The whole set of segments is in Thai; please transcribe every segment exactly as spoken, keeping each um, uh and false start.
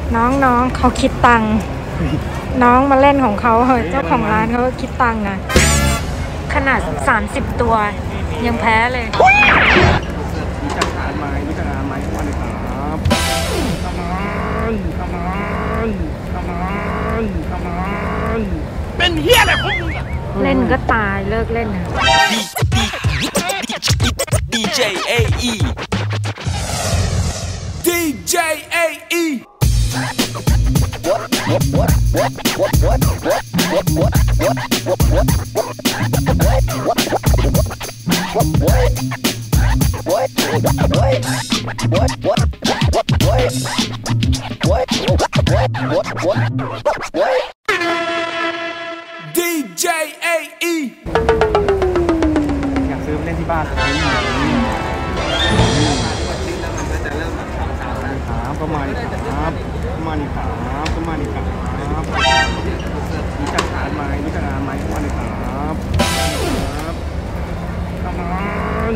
น้องๆเขาคิดตังค์น้องมาเล่นของเขาเฮ้ยเจ้าของร้านเขาคิดตังค์นะขนาดสามสิบตัวยังแพ้เลยมีจักรยานไหมมีจักรยานไหมวันนี้ครับทำงานทำงานทำงานทำงานเป็นเฮียอะไรพวกมึงเล่นก็ตายเลิกเล่นนะดี เจ เอ อี ดี เจ เอ อี ดี เจ เอ อีอยากซื้อไปเล่นที่บ้านครับก็มาดิครับก็มาดิครับก็มาดิครับมีจักรยานไหมมีจักรยานไหมวันนี้ครับครับทำงาน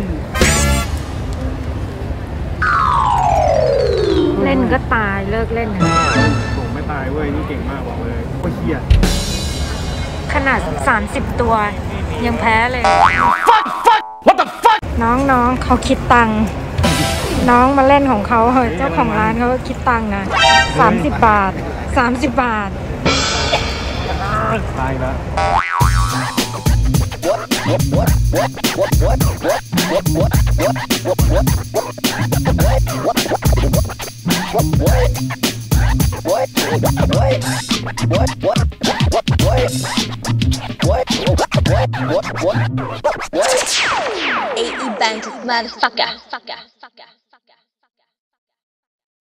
เล่นก็ตายเลิกเล่นนะผมไม่ตายเว้ยนี่เก่งมากบอกเลยโคตรเฮียขนาดสามสิบตัวยังแพ้เลย fuck fuck what the fuck น้องๆเขาคิดตังค์น้องมาเล่นของเขาเฮ้ยเจ้าของร้านเขาคิดตังค์นะสามสิบบาทสามสิบบาทตายแล้ว A E Bank motherfucker